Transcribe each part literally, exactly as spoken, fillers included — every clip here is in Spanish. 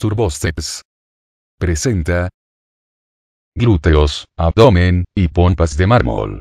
Turbosteps. Presenta glúteos, abdomen y pompas de mármol.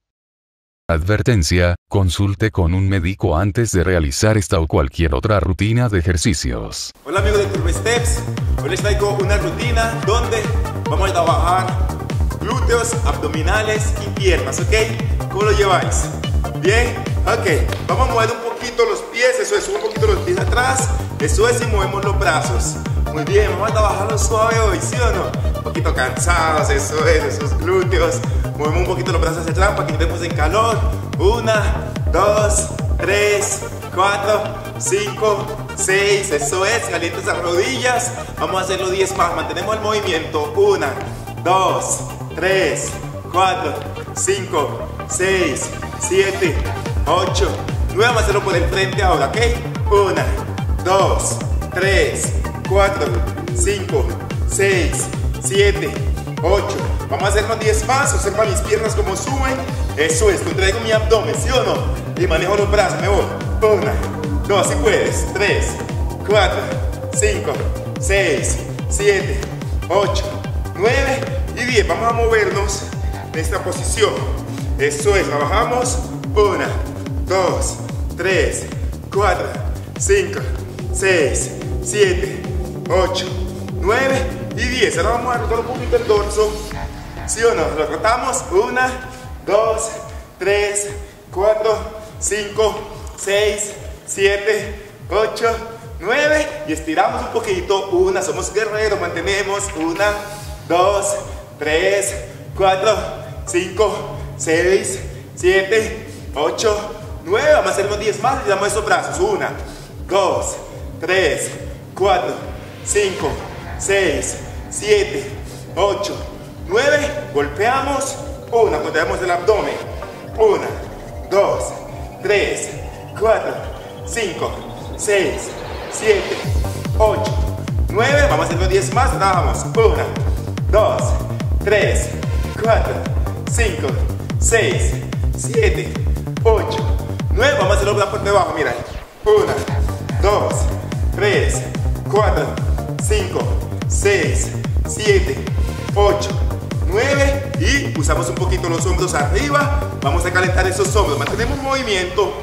Advertencia: consulte con un médico antes de realizar esta o cualquier otra rutina de ejercicios. Hola amigos de Turbosteps, hoy les traigo una rutina donde vamos a trabajar glúteos, abdominales y piernas, ¿ok? ¿Cómo lo lleváis? ¿Bien? Ok, vamos a mover un poquito los pies, eso es, un poquito los pies atrás, eso es, y movemos los brazos. Muy bien, vamos a trabajarlo suave hoy, ¿sí o no? Un poquito cansados, eso es, esos glúteos. Movemos un poquito los brazos hacia atrás para que entremos en calor. Una, dos, tres, cuatro, cinco, seis, eso es, calientes las rodillas. Vamos a hacerlo diez más, mantenemos el movimiento. Una, dos, tres, cuatro, cinco, seis, siete, ocho, nueve. Vamos a hacerlo por el frente ahora, ¿ok? Una, dos, tres, cuatro, cinco, seis, siete, ocho. Vamos a hacerlo diez más. Observa mis piernas como suben. Eso es, contraigo mi abdomen, ¿sí o no? Y manejo los brazos, me voy. Una, dos, si puedes. Tres, cuatro, cinco, seis, siete, ocho, nueve y diez. Vamos a movernos en esta posición. Eso es, trabajamos. Una, dos, tres, cuatro, cinco, seis, siete, ocho, nueve y diez. Ahora vamos a rotar un poquito el dorso, ¿sí o no? Lo rotamos. Una, dos, tres, cuatro, cinco, seis, siete, ocho, nueve y estiramos un poquito. Una, somos guerreros, mantenemos. Una, dos, tres, cuatro, cinco, seis, siete, ocho, nueve. Vamos a hacer unos diez más y damos esos brazos. Una, dos, tres, cuatro, cinco, seis, siete, ocho, nueve. Golpeamos. Una, contraemos el abdomen. Una, dos, tres, cuatro, cinco, seis, siete, ocho, nueve. Vamos a hacer unos diez más. Trabajamos. Una, dos, tres, cuatro, cinco, seis, siete, ocho, nueve. Vamos a hacerlo por debajo, mira. Una, dos, tres, cuatro, cinco, seis, siete, ocho, nueve y usamos un poquito los hombros arriba. Vamos a calentar esos hombros. Mantenemos movimiento.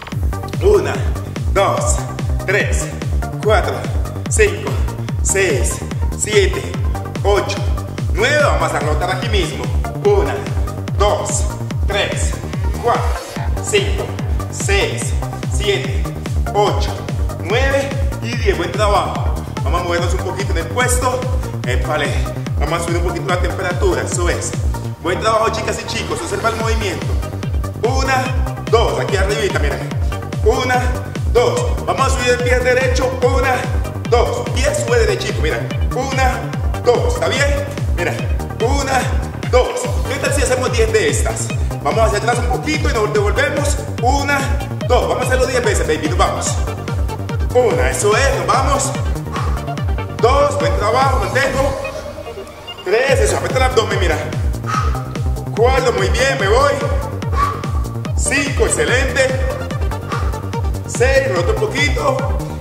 Una, dos, tres, cuatro, cinco, seis, siete, ocho, nueve. Vamos a rotar aquí mismo. Una, dos, tres, cuatro, cinco, seis, siete, ocho, nueve y diez. Buen trabajo. Vamos a movernos un poquito en el puesto. Épale. Vamos a subir un poquito la temperatura. Eso es. Buen trabajo, chicas y chicos. Observa el movimiento. Una, dos. Aquí arribita, mira. Una, dos. Vamos a subir el pie derecho. Una, dos. Pie sube derechito, mira. Una, dos. ¿Está bien? Mira. Una, dos. ¿Qué tal si hacemos diez de estas? Vamos hacia atrás un poquito y nos devolvemos. Una, dos. Vamos a hacerlo diez veces, baby. Nos vamos. Una, eso es. Nos vamos. Dos. Buen trabajo. Mantengo. Tres. Eso. Aprieta el abdomen, mira. Cuatro. Muy bien. Me voy. Cinco. Excelente. Seis. Roto un poquito.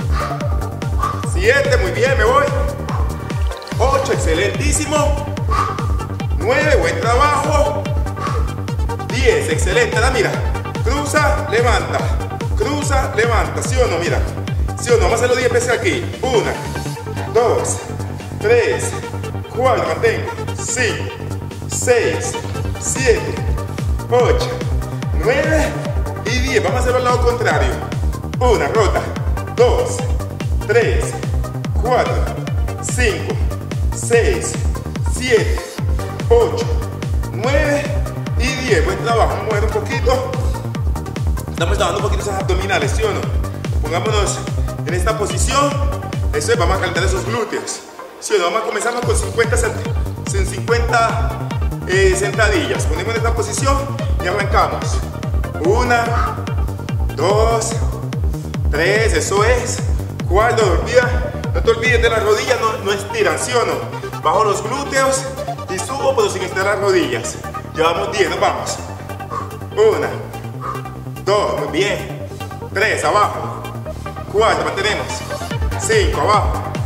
Siete. Muy bien. Me voy. Ocho. Excelentísimo. Nueve. Buen trabajo. diez, excelente, ahora mira, cruza, levanta, cruza, levanta, ¿sí o no? Mira, ¿sí o no? Vamos a hacerlo diez veces aquí. Una, dos, tres, cuatro, mantengo, cinco, seis, siete, ocho, nueve y diez. Vamos a hacerlo al lado contrario. Una, rota, dos, tres, cuatro, cinco, seis, siete, ocho, nueve y diez. Buen trabajo. Vamos a mover un poquito. Estamos trabajando un poquito esas abdominales, ¿sí o no? Pongámonos en esta posición. Eso es, vamos a calentar esos glúteos, ¿sí o no? Vamos a comenzar con cincuenta, cincuenta eh, sentadillas. Ponemos en esta posición y arrancamos. Una, dos, tres, eso es. Cuatro, no, olvida, no te olvides de las rodillas, no, no estiran, ¿sí o no? Bajo los glúteos y subo, pero sin estirar las rodillas. Llevamos diez, nos vamos. Una, dos, muy bien. Tres, abajo. Cuatro, mantenemos. Cinco, abajo.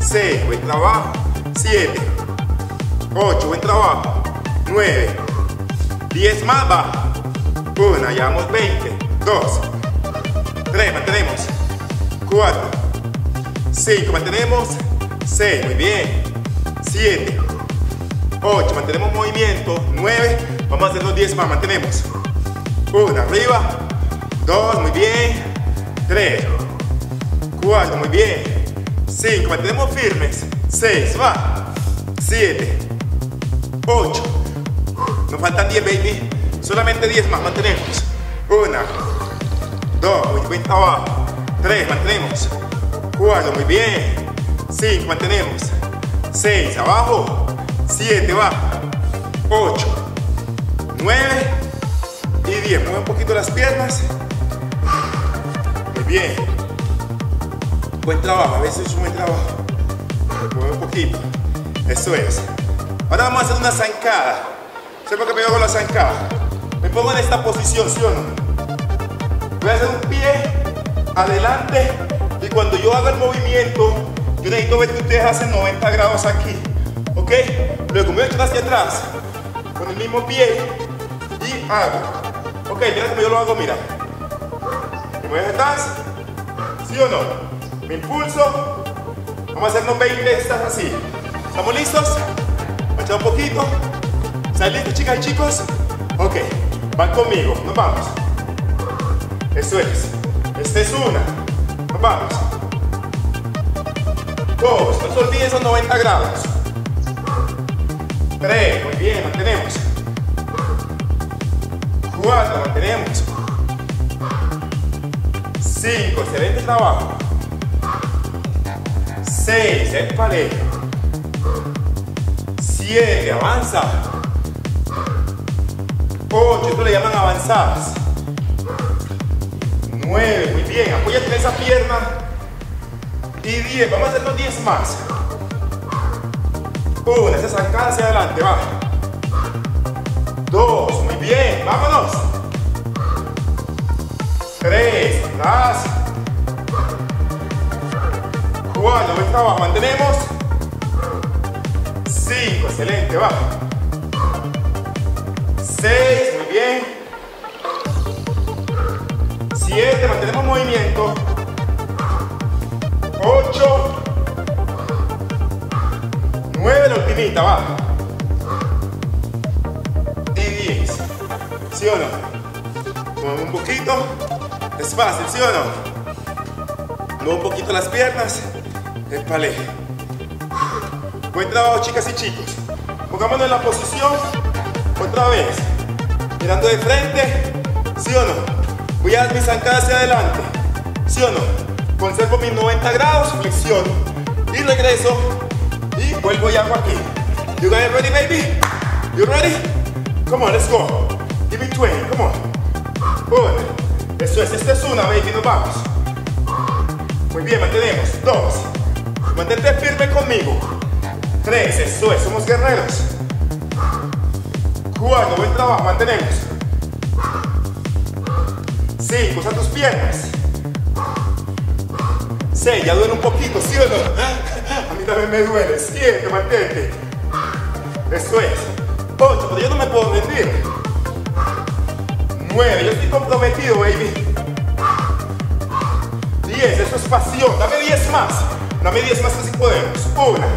seis, buen trabajo, siete, ocho, buen trabajo, nueve, diez más, va, uno, llevamos veinte, dos, tres, mantenemos, cuatro, cinco, mantenemos, seis, muy bien, siete, ocho, mantenemos movimiento, nueve, vamos a hacer los diez más, mantenemos, uno, arriba, dos, muy bien, tres, cuatro, muy bien, cinco, mantenemos firmes, seis, va, siete, ocho, nos faltan diez, baby, solamente diez más, mantenemos, uno, dos, muy buen trabajo, tres, mantenemos, cuatro, muy bien, cinco, mantenemos, seis, abajo, siete, va, ocho, nueve y diez, mueve un poquito las piernas, muy bien, buen trabajo, a veces es un buen trabajo, mueve un poquito, eso es. Ahora vamos a hacer una zancada. ¿Sé por qué me hago la zancada? Me pongo en esta posición, ¿sí o no? Voy a hacer un pie adelante y cuando yo haga el movimiento, yo necesito ver que ustedes hacen noventa grados aquí, ¿ok? Luego me voy a echar hacia atrás con el mismo pie y hago, ok, mira cómo yo lo hago, mira. Me voy hacia atrás, ¿sí o no? Me impulso, vamos a hacernos veinte estas así. ¿Estamos listos? Voy a echar un poquito. ¿Están listos, chicas y chicos? Ok, van conmigo, nos vamos. Eso es. Esta es una. Nos vamos. Dos, no se olviden esos noventa grados. Tres, muy bien, mantenemos. Cuatro, mantenemos. Cinco, excelente trabajo. Seis, es parejo. Siete, avanza. Ocho, esto le llaman avanzadas. Nueve, muy bien, apóyate en esa pierna. Y diez, vamos a hacer los diez más. Una, esa zancada hacia adelante, va. Dos, muy bien, vámonos. Tres, atrás. Cuatro, buen trabajo, mantenemos. Cinco, excelente, va. Seis, muy bien. Siete, mantenemos movimiento. Ocho. Nueve, la ultimita, va. Y diez. ¿Sí o no? Mueve un poquito. Es fácil, ¿sí o no? Mueve un poquito las piernas. Espale. Buen trabajo, chicas y chicos. Pongámonos en la posición. Otra vez. Mirando de frente. ¿Sí o no? Voy a dar mi zancada hacia adelante. ¿Sí o no? Conservo mis noventa grados. Flexiono. Y regreso. Y vuelvo y hago aquí. You guys ready, baby? You ready? Come on, let's go. Give me twenty. Come on. Una. Eso es. Esta es una, baby. Nos vamos. Muy bien, mantenemos. Dos. Mantente firme conmigo. Tres. Eso es. Somos guerreros. Cuatro. Buen trabajo. Mantenemos. Cinco. Usa tus piernas. Seis. Ya duele un poquito, ¿sí o no? A mí también me duele. Siete. Mantente. Eso es. Ocho. Pero yo no me puedo rendir. Nueve. Yo estoy comprometido, baby. diez, eso es pasión. Dame diez más. Dame diez más que si podemos. Una.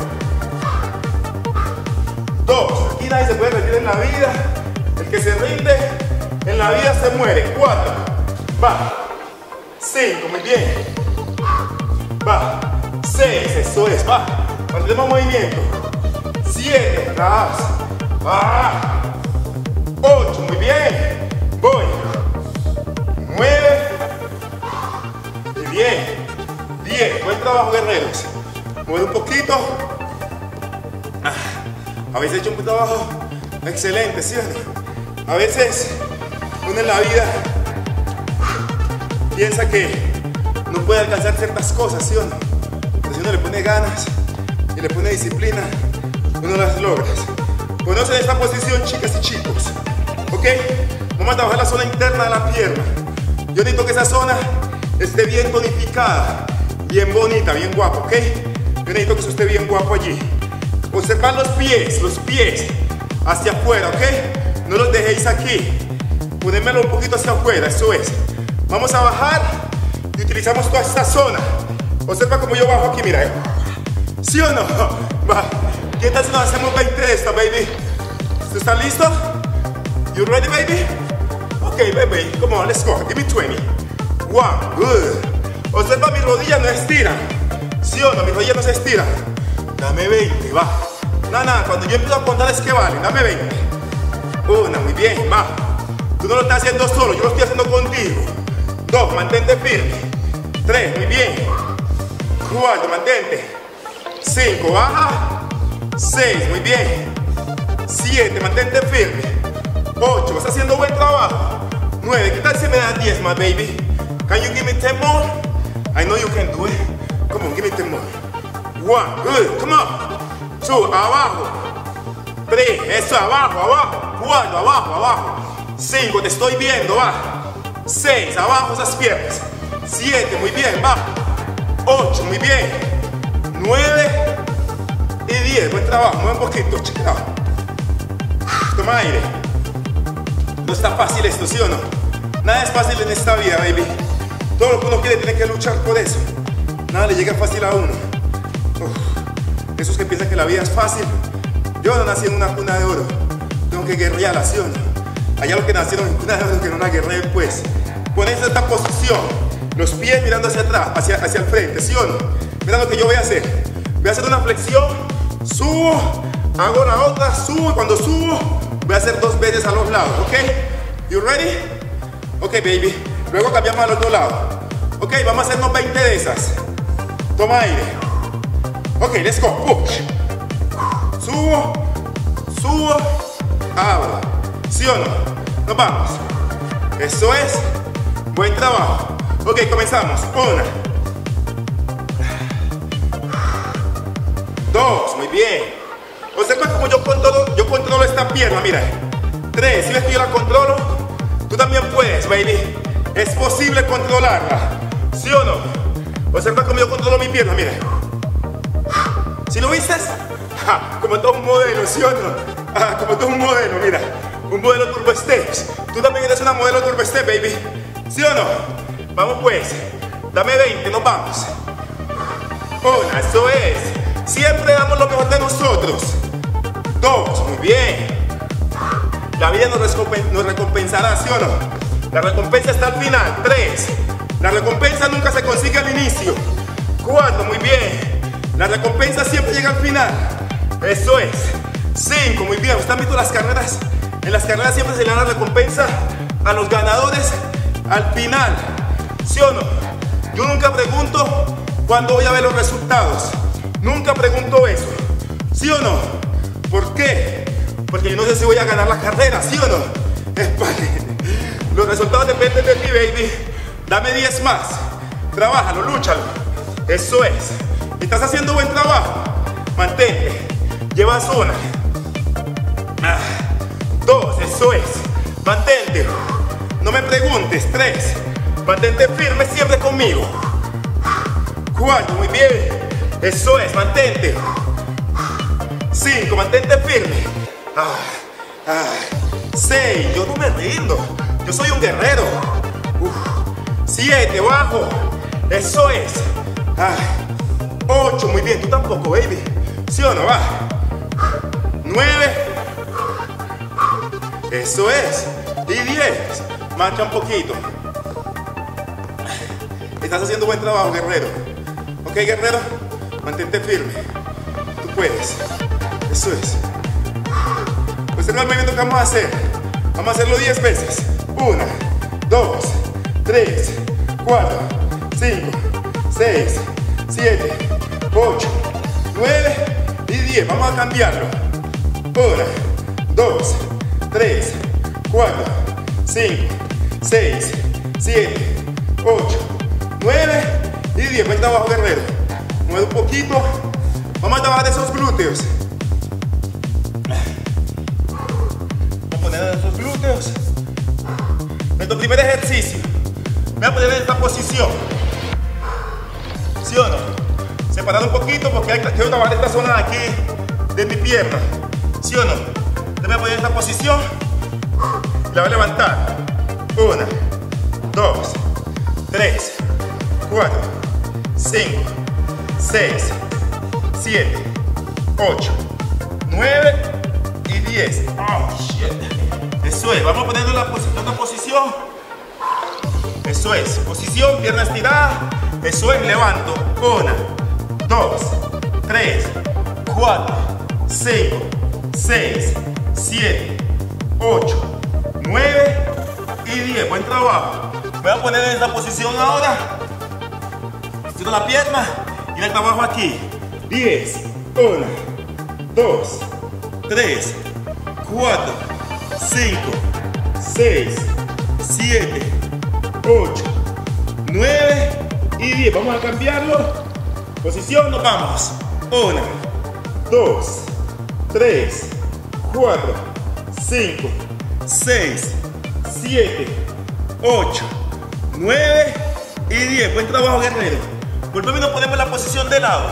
Dos. Aquí nadie se puede rendir en la vida. El que se rinde en la vida se muere. Cuatro. Va. Cinco. Muy bien. Va. Seis. Eso es. Va. Mantenemos movimiento. Siete. Atrás. Va. Ocho. Muy bien. Voy. Nueve. Bien, diez, buen trabajo, guerreros. Mueve un poquito. Ah, a veces he hecho un trabajo excelente, ¿cierto? A veces uno en la vida piensa que no puede alcanzar ciertas cosas, ¿sí o no? Pero si uno le pone ganas y le pone disciplina, uno las logra. Conocen esta posición, chicas y chicos. ¿Ok? Vamos a trabajar la zona interna de la pierna. Yo necesito que esa zona esté bien tonificada, bien bonita, bien guapa, ¿ok? Yo necesito que usted esté bien guapo allí. Observar los pies, los pies hacia afuera, ¿ok? No los dejéis aquí. Ponérmelo un poquito hacia afuera, eso es. Vamos a bajar y utilizamos toda esta zona. Observa como yo bajo aquí, mira, ¿eh? ¿Sí o no? Va. ¿Qué tal si nos hacemos veinte de esta, baby? ¿Usted está listo? You ready, baby? Okay, baby, come on, let's go. Give me twenty. One, good. Observa, mis rodillas no estiran. ¿Sí o no? Mis rodillas no se estiran. Dame veinte, va. Nada, nada, cuando yo empiezo a contar es que vale. Dame veinte. Una, muy bien, va. Tú no lo estás haciendo solo, yo lo estoy haciendo contigo. Dos, mantente firme. Tres, muy bien. Cuatro, mantente. Cinco, baja. Seis, muy bien. Siete, mantente firme. Ocho, vas haciendo buen trabajo. Nueve, ¿qué tal si me das diez más, baby? Can you give me ten more? I know you can do it. Come on, give me ten more. One, good, come on. Two, abajo. Tres, eso, abajo, abajo. Cuatro, abajo, abajo. Cinco, te estoy viendo, va. Seis, abajo esas piernas. Siete, muy bien, va. Ocho, muy bien. Nueve y diez, buen trabajo, mueve un poquito, check it out. Toma aire. No está fácil esto, ¿sí o no? Nada es fácil en esta vida, baby. Todo lo que uno quiere tiene que luchar por eso. Nada le llega fácil a uno. Uf. Esos que piensan que la vida es fácil. Yo no nací en una cuna de oro. Tengo que guerrear, ¿sí o no? Allá los que nacieron en cuna de oro que no la guerreen, pues. Ponerse en esta posición. Los pies mirando hacia atrás, hacia, hacia el frente, ¿sí o no? Mira lo que yo voy a hacer. Voy a hacer una flexión. Subo. Hago la otra. Subo. Y cuando subo, voy a hacer dos veces a los lados, ¿ok? You ready? Ok, baby. Luego cambiamos al otro lado. Ok, vamos a hacernos veinte de esas. Toma aire. Ok, let's go. Push. Subo. Subo. Abro. ¿Sí o no? Nos vamos. Eso es. Buen trabajo. Ok, comenzamos. Una. Dos. Muy bien. Observa como yo controlo, yo controlo esta pierna, mira. Tres. Si ves que yo la controlo, tú también puedes, baby. Es posible controlarla. ¿Sí o no? Observa como yo controlo mi pierna, mira. ¿Sí lo viste? Ja, como todo un modelo, ¿sí o no? Ah, como todo un modelo, mira. Un modelo Turbo Steps. Tú también eres una modelo Turbo Step, baby. ¿Sí o no? Vamos pues. Dame veinte, nos vamos. Una, eso es. Siempre damos lo mejor de nosotros. Dos, muy bien. La vida nos, nos recompensará, ¿sí o no? La recompensa está al final. Tres. La recompensa nunca se consigue al inicio. Cuatro, muy bien. La recompensa siempre llega al final. Eso es. Cinco, muy bien. ¿Usted han visto las carreras? En las carreras siempre se le da la recompensa a los ganadores al final. ¿Sí o no? Yo nunca pregunto cuándo voy a ver los resultados. Nunca pregunto eso. ¿Sí o no? ¿Por qué? Porque yo no sé si voy a ganar la carrera, ¿sí o no? Los resultados dependen de ti, baby. Dame diez más. Trabájalo, lúchalo. Eso es. Estás haciendo buen trabajo. Mantente. Llevas una. Ah. Dos, eso es. Mantente. No me preguntes. Tres. Mantente firme siempre conmigo. Cuatro, muy bien. Eso es, mantente. Cinco, mantente firme. Ah, ah. Seis, yo no me rindo. Yo soy un guerrero. Uf. Siete, bajo. Eso es. Ah. Ocho, muy bien. Tú tampoco, baby. ¿Sí o no? Va. Nueve. Eso es. Y diez. Marcha un poquito. Estás haciendo buen trabajo, guerrero. Ok, guerrero. Mantente firme. Tú puedes. Eso es. Pues el movimiento que vamos a hacer. Vamos a hacerlo diez veces. Una, dos, tres, cuatro, cinco, seis, siete, ocho, nueve y diez. Vamos a cambiarlo. Una, dos, tres, cuatro, cinco, seis, siete, ocho, nueve y diez. Buen trabajo, guerrero. Mueve un poquito. Vamos a trabajar esos glúteos. Vamos a poner esos glúteos. Nuestro primer ejercicio. Me voy a poner en esta posición. ¿Sí o no? separado un poquito porque hay, quiero trabajar esta zona de aquí de mi pierna. ¿Sí o no? Te voy a poner en esta posición. La voy a levantar. Una, dos, tres, cuatro, cinco, seis, siete, ocho, nueve y diez. Oh, shit. Eso es. Vamos a ponerlo en la posi otra posición. Eso es. Posición, pierna estirada. Eso es. Levanto. Una, dos, tres, cuatro, cinco, seis, siete, ocho, nueve y diez. Buen trabajo. Me voy a poner en esta posición ahora. Estiro la pierna y el trabajo aquí. diez. uno, dos, tres, cuatro, cinco, seis, siete, ocho, nueve y diez. Vamos a cambiarlo. Posición, nos vamos. uno, dos, tres, cuatro, cinco, seis, siete, ocho, nueve y diez. Buen trabajo, guerrero. Volvemos y nos ponemos en la posición de lado.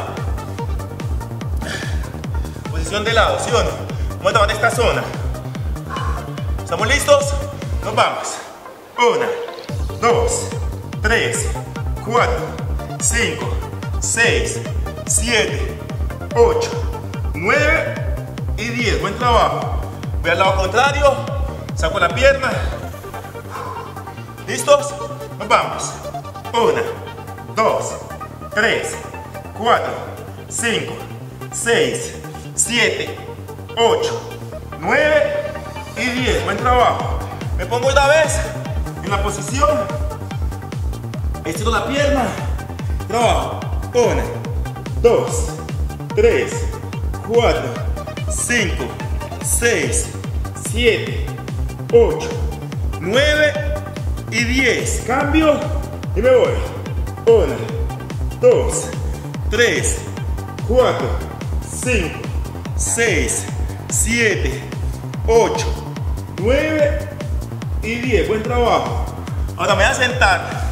Posición de lado, ¿sí o no? Vamos a trabajar esta zona. ¿Estamos listos? Nos vamos. Una, dos, tres, cuatro, cinco, seis, siete, ocho, nueve y diez. Buen trabajo. Voy al lado contrario. Saco la pierna. ¿Listos? Nos vamos. Una, dos, tres, cuatro, cinco, seis, siete, ocho, nueve y diez. Buen trabajo. Me pongo otra vez en la posición. Estiro la pierna. Trabajo. Una, dos, tres, cuatro, cinco, seis, siete, ocho, nueve y diez. Cambio y me voy. Una, dos, tres, cuatro, cinco, seis, siete, ocho, nueve y diez. Buen trabajo. Ahora me voy a sentar.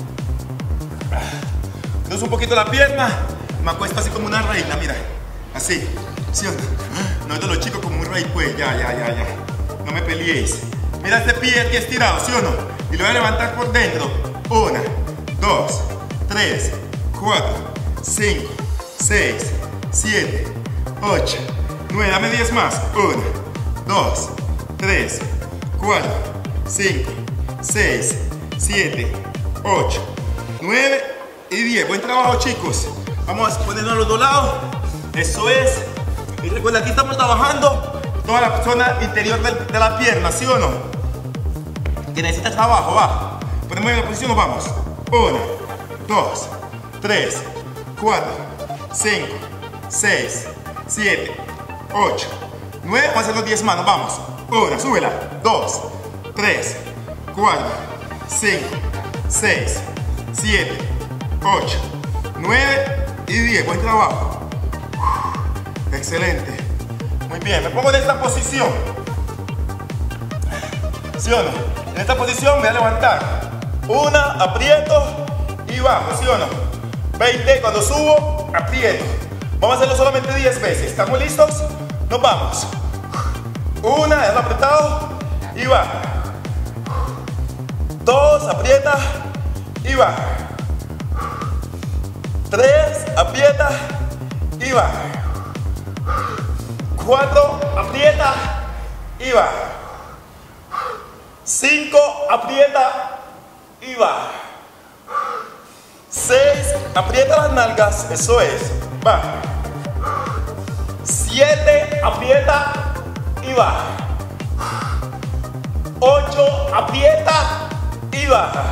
Cruzo un poquito la pierna. Me acuesto así como una reina, mira. Así. ¿Sí o no? No es de los chicos como un rey, pues. Ya, ya, ya, ya. No me peleéis. Mira este pie aquí estirado, ¿sí o no? Y lo voy a levantar por dentro. Una, dos, tres, cuatro, cinco, seis, siete, ocho, nueve. Dame diez más. Una, dos, tres, cuatro, cinco, seis, siete, ocho, nueve y diez. Buen trabajo, chicos. Vamos a ponernos a los dos lados. Eso es. Y recuerda, aquí estamos trabajando toda la zona interior de, de la pierna, ¿sí o no? Que necesita trabajo, va. Ponemos en la posición, nos vamos. Una, dos, tres, cuatro, cinco, seis, siete, ocho, nueve. Vamos a hacer los diez manos, vamos. Una, súbela. Dos, tres, cuatro, cinco, seis, siete, ocho, nueve y diez. Buen trabajo. Excelente. Muy bien, me pongo en esta posición. ¿Sí o no? En esta posición me voy a levantar. Una, aprieto y bajo, ¿sí o no? veinte, cuando subo, aprieto. Vamos a hacerlo solamente diez veces. ¿Estamos listos? Nos vamos. Una, déjalo apretado y baja. Dos, aprieta y baja. Tres, aprieta y baja. Cuatro, aprieta y baja. Cinco, aprieta y baja. Seis, aprieta las nalgas, eso es, baja. Siete, aprieta y baja. Ocho, aprieta y baja.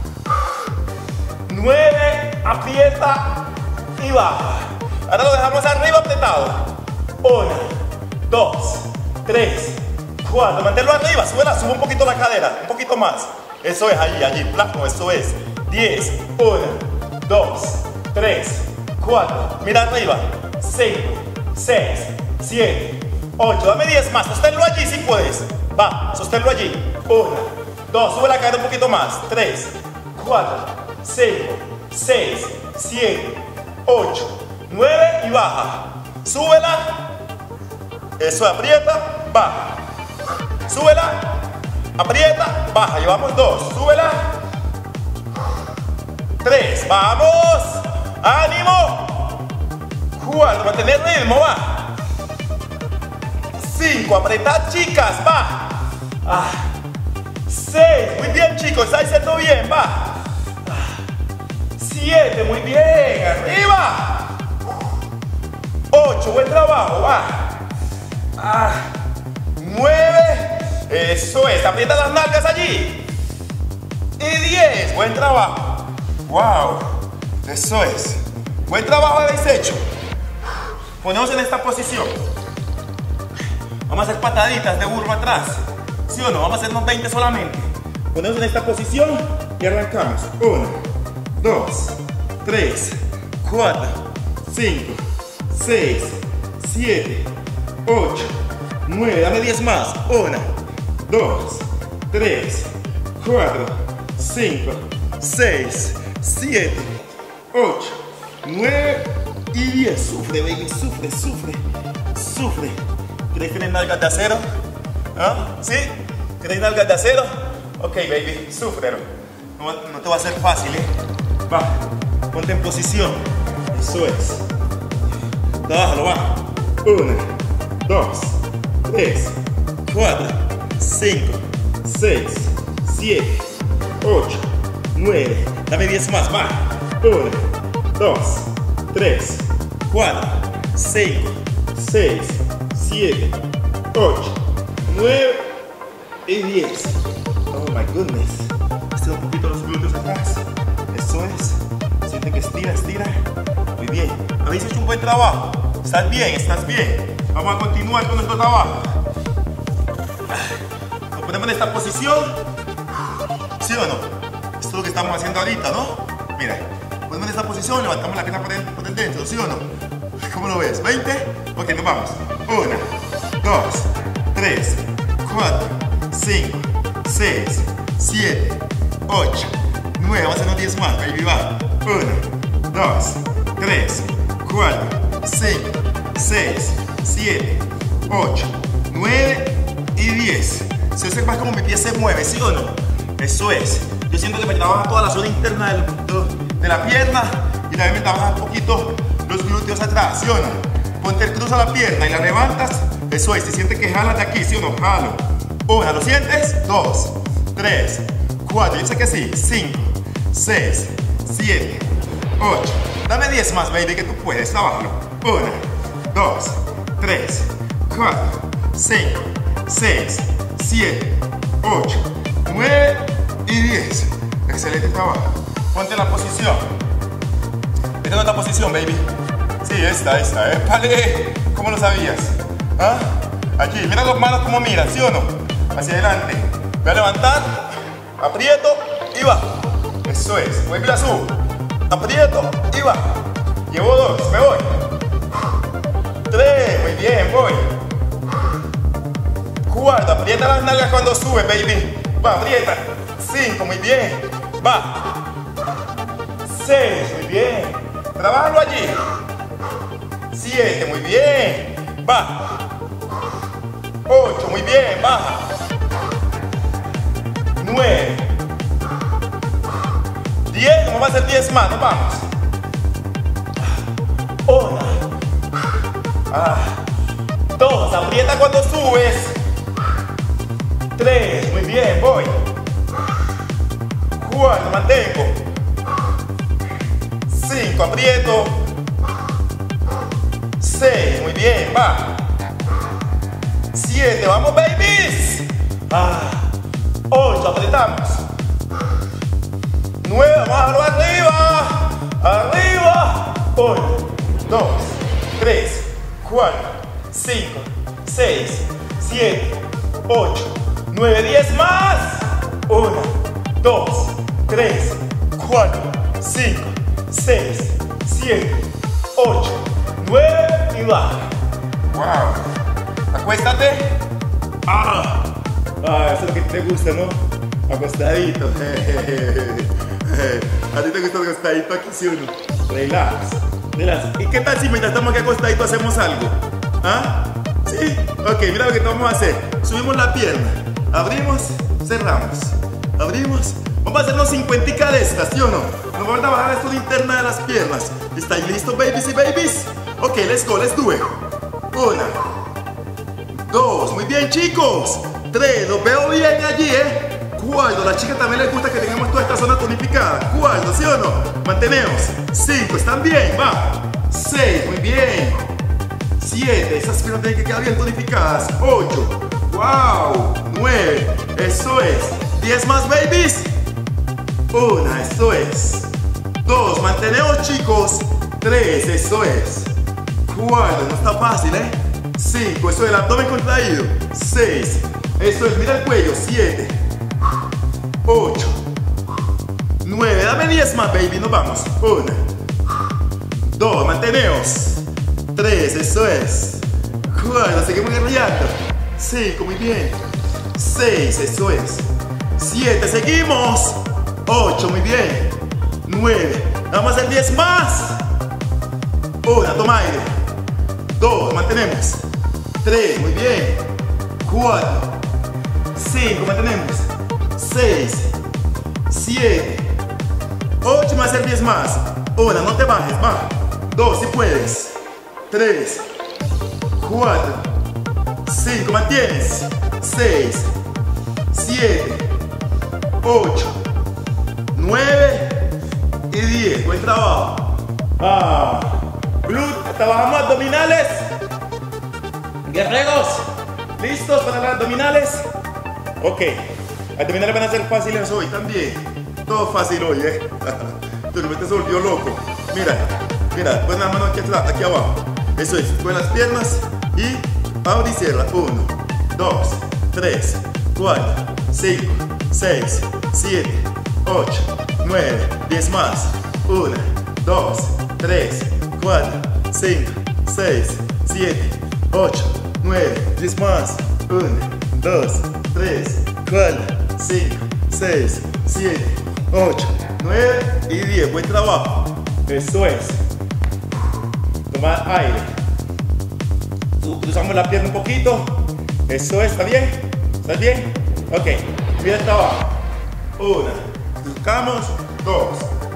Nueve, aprieta y baja. Ahora lo dejamos arriba apretado. Una, dos, tres, cuatro. Manténlo arriba, súbela, sube un poquito la cadera, un poquito más. Eso es, allí, allí, plano, eso es. Diez, uno, dos, tres, cuatro. Mira arriba. Cinco, seis, siete, ocho. Dame diez más, sosténlo allí si puedes. Va, sosténlo allí. Una, dos, sube la cadera un poquito más. Tres, cuatro, cinco, seis, siete, ocho, nueve y baja. Súbela. Eso, aprieta, baja. Súbela, aprieta, baja. Llevamos dos. Súbela. Tres. Vamos. Ánimo. Cuatro. Mantener ritmo, va. Cinco. Apretad, chicas, va. Ah. Seis. Muy bien, chicos. Estáis haciendo bien, va. Siete. Muy bien. Arriba. Ocho. Buen trabajo, va. Ah. Nueve. Eso es. Aprieta las nalgas allí. Y diez. Buen trabajo. Wow. Eso es. Buen trabajo habéis hecho. Ponemos en esta posición. Vamos a hacer pataditas de burro atrás. ¿Sí o no? Vamos a hacernos veinte solamente. Ponemos en esta posición y arrancamos. uno, dos, tres, cuatro, cinco, seis, siete, ocho, nueve. Dame diez más. uno, dos, tres, cuatro, cinco, seis, siete, ocho, nueve y diez. Sufre, baby, sufre, sufre, sufre. ¿Queréis tener nalgas de acero? ¿Ah? ¿Sí? ¿Queréis nalgas de acero? Ok, baby, sufre. No, no te va a ser fácil, ¿eh? Va, ponte en posición. Eso es. Trabájalo, va. uno, dos, tres, cuatro, cinco, seis, siete, ocho, nueve. Dame diez más, va. uno, dos, tres, cuatro, cinco, seis, siete, ocho, nueve y diez. Oh my goodness. Estira un poquito los glúteos atrás. Eso es. Siente que estira, estira. Muy bien. Habéis hecho un buen trabajo. Estás bien, estás bien. Vamos a continuar con nuestro trabajo. Nos ponemos en esta posición. ¿Sí o no? Esto es lo que estamos haciendo ahorita, ¿no? Mira, ponemos en esta posición, levantamos la pierna por el, por el dentro, ¿sí o no? ¿Cómo lo ves? ¿veinte? Ok, nos vamos. uno, dos, tres, cuatro, cinco, seis, siete, ocho, nueve. Vamos a hacer diez más, baby, va. uno, dos, tres, cuatro, cinco, seis, siete, ocho, nueve y diez. Si observas como mi pie se mueve, ¿sí o no? Eso es. Yo siento que me trabaja toda la zona interna del, de la pierna y también me trabaja un poquito los glúteos atrás, ¿sí o no? Ponte el cruz a la pierna y la levantas. Eso es. Si sientes que jalas de aquí, ¿sí o no? Jalo. Una, ¿lo sientes? Dos, tres, cuatro. Yo sé que sí. Cinco, seis, siete, ocho. Dame diez más, baby, que tú puedes. Trabájalo. Una, dos, tres, cuatro, cinco, seis, siete, ocho, nueve y diez. Excelente trabajo. Ponte en la posición. Esta es otra posición, baby. Sí, esta, esta. ¡Épale! ¿Cómo lo sabías? ¿Ah? Aquí, mira las manos como miran, ¿sí o no? Hacia adelante. Voy a levantar, aprieto y bajo. Eso es. Voy a azul. Aprieto y bajo. Llevo dos, me voy. Tres, muy bien, voy. Cuatro, aprieta las nalgas cuando sube, baby. Va, aprieta. Cinco, muy bien. Va. Seis, muy bien. Trabájalo allí. Siete, muy bien. Va. Ocho, muy bien. Baja. Nueve. Diez, vamos a hacer diez más. Nos vamos. Una. Ah. Dos, aprieta cuando subes. Tres, muy bien, voy. Cuatro, mantengo. Cinco, aprieto. Seis, muy bien, va. Siete, vamos, babies. Ah. Ocho, apretamos. Nueve, vamos a bajarlo arriba. Arriba. Uno, dos, tres, cuatro, cinco, seis, siete, ocho, nueve, diez más. Uno, dos, tres, cuatro, cinco, seis, siete, ocho, nueve y baja. Wow. Acuéstate. Ah, ah, eso es lo que te gusta, ¿no? Acostadito. A ti te gusta acostadito aquí, ¿sí o no? Relax, Mira, ¿y qué tal si mientras estamos aquí acostaditos hacemos algo? ¿Ah? ¿Sí? Ok, mira lo que vamos a hacer. Subimos la pierna, abrimos, cerramos, abrimos. Vamos a hacernos cincuenta de estas, ¿sí o no? Nos vamos a bajar esto de interna de las piernas. ¿Estáis listos, babies y babies? Ok, let's go, let's do it. Una, dos, muy bien, chicos. Tres, los veo bien allí, ¿eh? Cuatro, a la chica también les gusta que tengamos toda esta zona tonificada. Cuatro, ¿sí o no? Mantenemos. Cinco, están bien, va. Seis, muy bien. Siete, esas piernas tienen que quedar bien tonificadas. Ocho, wow. Nueve, eso es. Diez más, babies. Una, eso es. Dos, mantenemos, chicos. Tres, eso es. Cuatro, no está fácil, ¿eh? Cinco, eso es el abdomen contraído. Seis, eso es, mira el cuello. Siete, ocho, nueve, dame diez más, baby, nos vamos. Una, dos, mantenemos. Tres, eso es. Cuatro, seguimos guerreando. Cinco, muy bien. Seis, eso es. Siete, seguimos. Ocho, muy bien. Nueve, vamos a hacer diez más. Una, toma aire. Dos, mantenemos. Tres, muy bien. Cuatro, cinco, mantenemos. Seis, siete, ocho, vamos a hacer diez más. Una, no te bajes, va. Dos, si puedes. Tres, cuatro, cinco, mantienes. Seis, siete, ocho, nueve y diez. Buen trabajo. Ah, glúteos, trabajamos abdominales. Guerreros, ¿listos para las abdominales? Ok, abdominales van a ser fáciles hoy también. Todo fácil hoy, eh. Tu mente se volvió loco. Mira, mira, pon la mano aquí, aquí abajo. Eso es, con las piernas y abre y cierra. Uno, dos, tres, cuatro, cinco, seis, siete, ocho, nueve, diez más. Una, dos, tres, cuatro, cinco, seis, siete, ocho, nueve, diez más. Una, dos, tres, cuatro, cinco, seis, siete, ocho, nueve y diez. Buen trabajo. Eso es. Tomar aire. Cruzamos la pierna un poquito. Eso es, ¿está bien? ¿Está bien? Ok, mira el trabajo. Una, buscamos. Dos,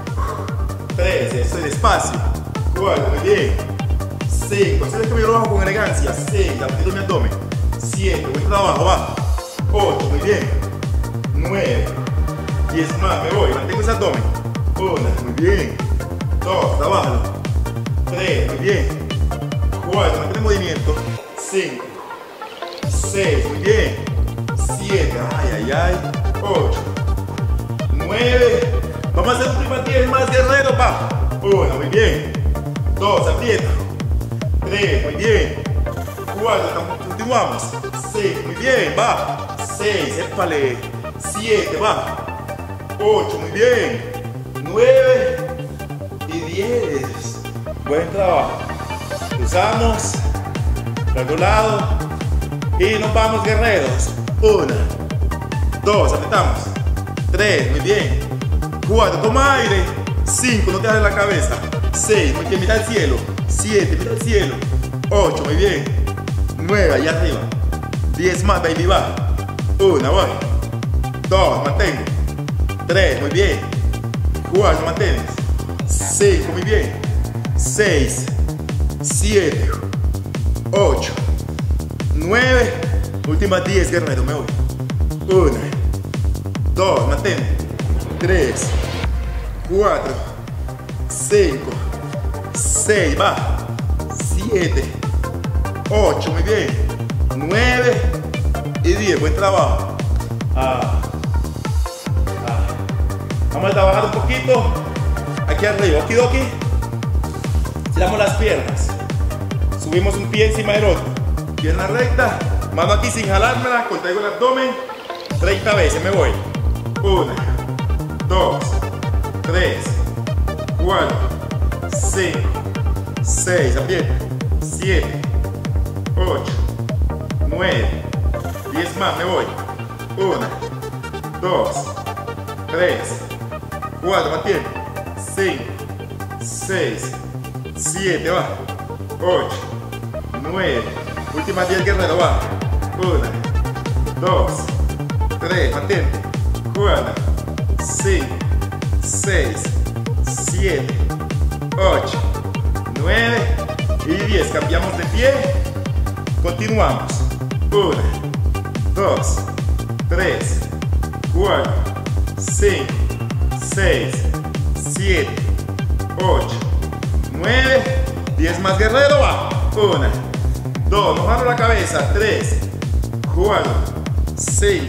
tres, eso es despacio. Cuatro, muy bien. Cinco, así es que yo lo hago con elegancia. Seis, apriето mi abdomen. Siete, buen trabajo, va. Ocho, muy bien. Nueve, diez más, me voy, mantengo ese abdomen. Una, muy bien. Dos, trabajo. Tres, muy bien. Cuatro, mantén el movimiento. Cinco, seis, muy bien. Siete, ay, ay, ay. Ocho, nueve. Vamos a hacer un primer diez más, guerreros, va. Uno, muy bien. Dos, aprieta. Tres, muy bien. Cuatro, continuamos. Cinco, muy bien, va. Seis, épale. Siete, va. Ocho, muy bien. Nueve y diez. Buen trabajo. Cruzamos. Regulado. Y nos vamos, guerreros. Una, dos, apretamos. Tres, muy bien. Cuatro, toma aire. Cinco, no te hagas la cabeza. Seis, muy bien, mira el cielo. Siete, mira el cielo. Ocho, muy bien. Nueve, allá arriba. Diez más, baby, va. Una, voy. Dos, mantengo. Tres, muy bien. Cuatro, mantienes. Cinco, muy bien. Seis, siete, ocho, nueve. Últimas diez, guerrero, me voy. Una, dos, mantén. Tres, cuatro, cinco, seis, va. Siete, ocho, muy bien. Nueve y diez, buen trabajo. Ah. Ah. Vamos a trabajar un poquito aquí arriba, okidoki. Tiramos las piernas. Subimos un pie encima del otro. Pierna recta. Mano aquí sin jalármela. Contraigo el abdomen. treinta veces. Me voy. Una, dos, tres, cuatro, cinco, seis. Aprieta. Siete, ocho, nueve, diez más. Me voy. Una, dos, tres, cuatro. Mantiene. Cinco, seis, siete, va. ocho, nueve. Últimas diez, guerrero, va. uno, dos, tres, mantente. cuatro, cinco, seis, siete, ocho, nueve y diez. Cambiamos de pie. Continuamos. uno, dos, tres, cuatro, cinco, seis, siete, ocho, nueve, diez más, guerrero, va. uno, dos, nos mano la cabeza. tres, cuatro, cinco,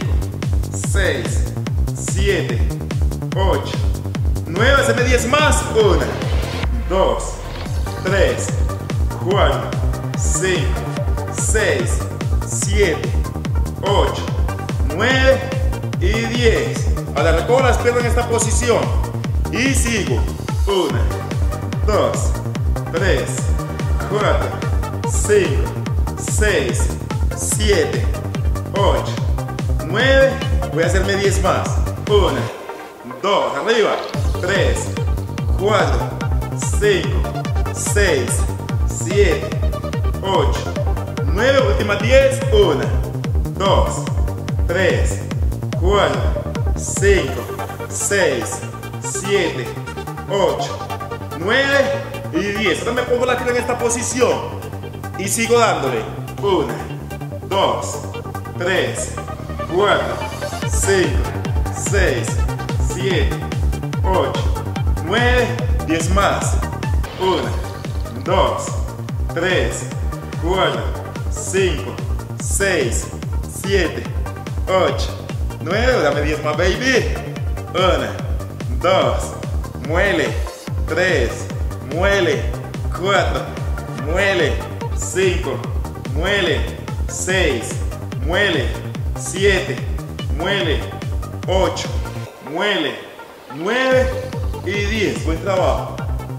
seis, siete, ocho, nueve, haceme diez más. uno, dos, tres, cuatro, cinco, seis, siete, ocho, nueve y diez. Ahora recojo las piernas en esta posición y sigo. uno, dos, tres, cuatro, cinco, seis, siete, ocho, nueve. Voy a hacerme diez más. uno, dos, arriba. tres, cuatro, cinco, seis, siete, ocho, nueve. Últimas diez. uno, dos, tres, cuatro, cinco, seis, siete, ocho, nueve y diez. Ahora me pongo la crema en esta posición y sigo dándole. uno, dos, tres, cuatro, cinco, seis, siete, ocho, nueve, diez más. uno, dos, tres, cuatro, cinco, seis, siete, ocho, nueve. Dame diez más, baby. uno, dos, muele. tres, muele. cuatro, muele. cinco, muele. seis, muele. siete, muele. ocho, muele. nueve y diez. Buen trabajo.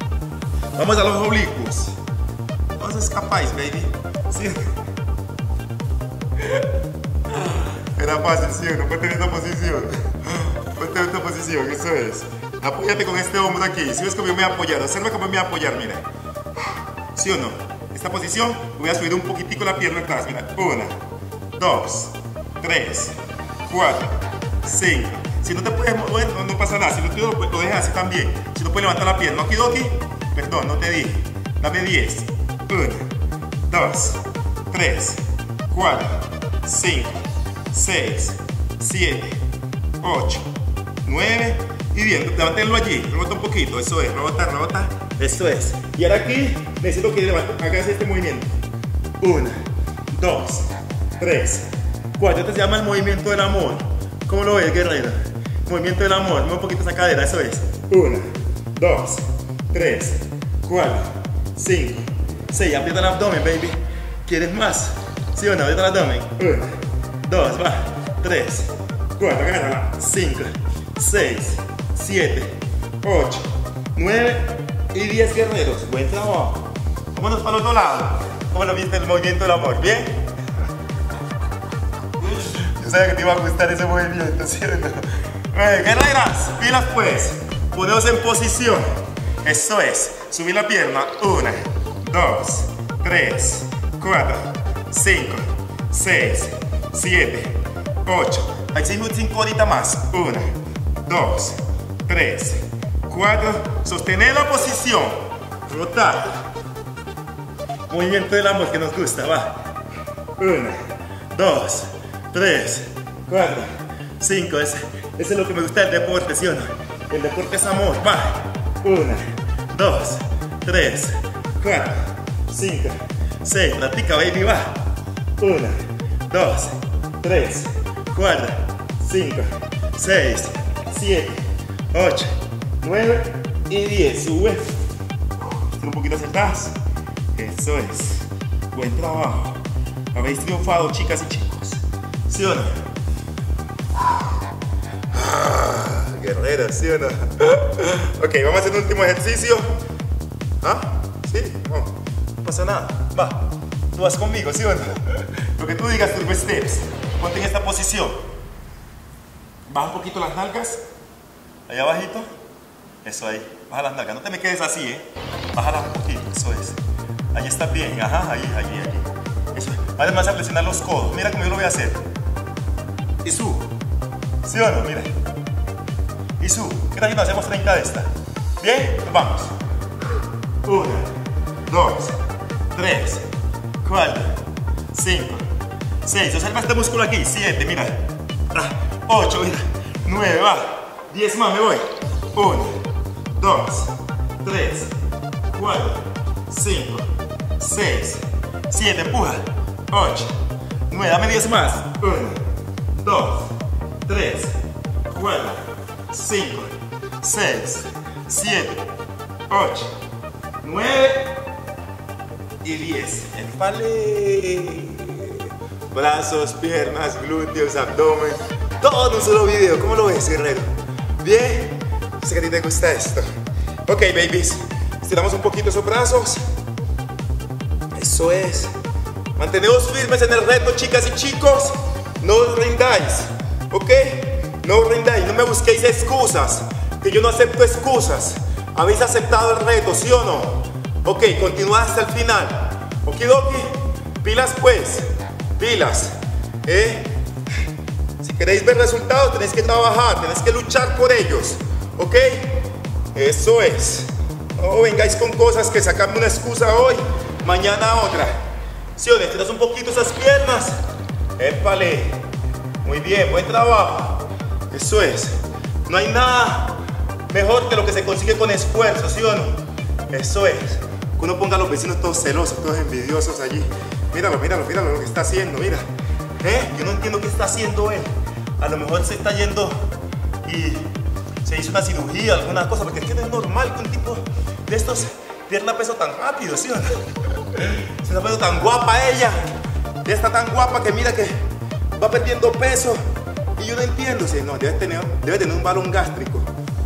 Vamos a los oblicuos. No se escapáis, baby. ¿Sí? Era fácil, ¿sí o no? Ponte en esta posición. Ponte en esta posición, eso es. Apóyate con este hombro aquí. Si ves cómo me voy a apoyar, observa cómo me voy a apoyar, mira. ¿Sí o no? Esta posición, voy a subir un poquitico la pierna atrás, mira. uno, dos, tres, cuatro, cinco. Si no te puedes mover, no, no pasa nada. Si no te lo, lo dejas así también. Si no puedes levantar la pierna, okidoki. Perdón, no te dije. Dame diez. uno, dos, tres, cuatro, cinco, seis, siete, ocho, nueve y bien. Levantenlo allí. Rebota un poquito. Eso es. Rebota, rebota. Eso es. Y ahora aquí necesito que hagas este movimiento. uno, dos, tres, cuatro. Este se llama el movimiento del amor. ¿Cómo lo ves, guerrero? Movimiento del amor. Mueve un poquito esa cadera. Eso es. uno, dos, tres, cuatro, cinco, seis. Aprieta el abdomen, baby. ¿Quieres más? ¿Sí o no? Aprieta el abdomen. uno, dos, va. tres, cuatro, agárrala. cinco, seis, siete, ocho, nueve y diez, guerreros. Buen trabajo. Vámonos para el otro lado. ¿Cómo lo viste el movimiento del amor? ¿Bien? Yo sabía que te iba a gustar ese movimiento, ¿sí o no? Eh, guerreras, pilas pues. Poneos en posición. Eso es. Subir la pierna. uno, dos, tres, cuatro, cinco, seis, siete, ocho. Hacemos cinco horitas más. uno, dos, tres, cuatro. Sostener la posición. Rotar. Movimiento del amor que nos gusta. Va. uno, dos, tres, cuatro, cinco. Ese, ese es lo que me gusta del deporte, ¿sí o no? El deporte es amor. Va. uno, dos, tres, cuatro, cinco, seis. Practica, baby. Va. uno, dos, tres, cuatro, cinco, seis, siete, ocho, nueve y diez. Sube. Un poquito hacia atrás. Eso es. Buen trabajo. Habéis triunfado, chicas y chicos. ¿Sí o no? Guerreros, ¿sí o no? Ok, vamos a hacer un último ejercicio. ¿Ah? ¿Sí? No, no pasa nada. Va. Tú vas conmigo, ¿sí o no? Lo que tú digas, turbo steps. Ponte en esta posición. Baja un poquito las nalgas. Allá abajito. Eso ahí. Baja las nalgas. No te me quedes así, ¿eh? bájala un poquito, eso es. Ahí está bien, ajá, ahí, ahí, ahí. Eso es. Además a presionar los codos, mira cómo yo lo voy a hacer. Y subo. ¿Sí o no? Mira. Y subo. ¿Qué tal si nos hacemos treinta de esta? Bien, nos vamos. Una, dos, tres, cuatro, cinco, seis. Observa este músculo aquí. Siete, mira. Ah, ocho, mira. Nueve, va. Diez más, me voy. Uno, dos, tres, cuatro, cinco, seis, siete. Empuja. Ocho, nueve. Dame diez más. Uno, dos, tres, cuatro, cinco, seis, siete, ocho, nueve y diez. Empale. Brazos, piernas, glúteos, abdomen, todo en un solo video. ¿Cómo lo ves, guerrero? Bien. Sé que a ti te gusta esto. Ok, babies. Estiramos un poquito esos brazos. Eso es. Manteneos firmes en el reto, chicas y chicos. No os rindáis. Ok. No os rindáis. No me busquéis excusas. Que yo no acepto excusas. Habéis aceptado el reto, ¿sí o no? Ok, continuad hasta el final. Okidoki. Pilas pues. Pilas. ¿Eh? Si queréis ver resultados, tenéis que trabajar, tenéis que luchar por ellos. ¿Ok? Eso es. No vengáis con cosas que sacarme una excusa hoy, mañana otra. Si o estiras un poquito esas piernas. Épale. Muy bien, buen trabajo. Eso es. No hay nada mejor que lo que se consigue con esfuerzo, ¿sí o no? Eso es. Que uno ponga a los vecinos todos celosos, todos envidiosos allí. Míralo, míralo, míralo lo que está haciendo, mira. ¿Eh? Yo no entiendo qué está haciendo él. A lo mejor se está yendo y se hizo una cirugía, alguna cosa, porque es que no es normal que un tipo de estos pierda peso tan rápido, ¿sí o no? Se está poniendo tan guapa ella. Ella está tan guapa que mira que va perdiendo peso. Y yo no entiendo, ¿sí? No, debe tener, debe tener un balón gástrico.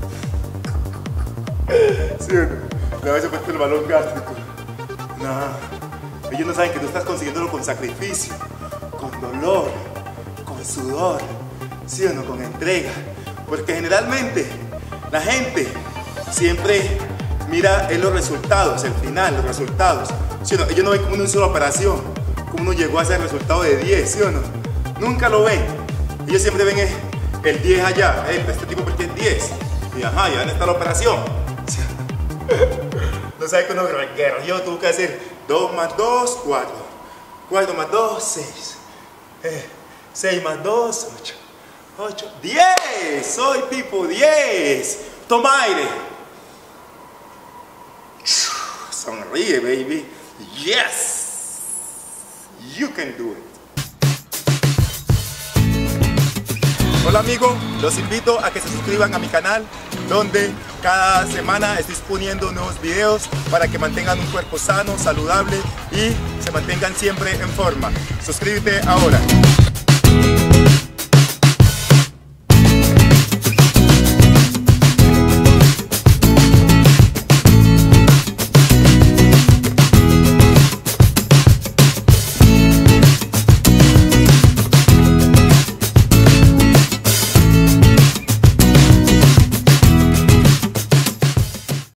¿Sí o no? Le habéis puesto el balón gástrico. No, ellos no saben que tú estás consiguiéndolo con sacrificio, con dolor, con sudor, ¿sí o no? Con entrega. Porque generalmente la gente siempre mira en los resultados, el final, los resultados. ¿Sí o no? Ellos no ven como una sola operación, como uno llegó a ese resultado de diez, ¿sí o no? Nunca lo ven. Ellos siempre ven el diez allá, este tipo porque es diez. Y ajá, ya está la operación. ¿Sí o no? No sabes que uno guerrero tuvo que hacer dos más dos, cuatro. cuatro más dos, seis. Eh, seis más dos, ocho. ocho, diez. Soy tipo diez. Toma aire. Sonríe, baby. Yes. You can do it. Hola amigos, los invito a que se suscriban a mi canal, donde cada semana estoy poniendo nuevos videos para que mantengan un cuerpo sano, saludable y se mantengan siempre en forma. Suscríbete ahora.